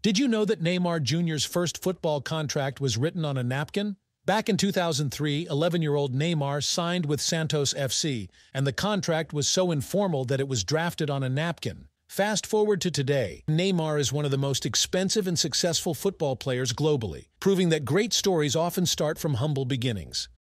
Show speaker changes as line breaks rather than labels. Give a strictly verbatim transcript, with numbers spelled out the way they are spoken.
Did you know that Neymar Junior's first football contract was written on a napkin? Back in two thousand three, eleven-year-old Neymar signed with Santos F C, and the contract was so informal that it was drafted on a napkin. Fast forward to today, Neymar is one of the most expensive and successful football players globally, proving that great stories often start from humble beginnings.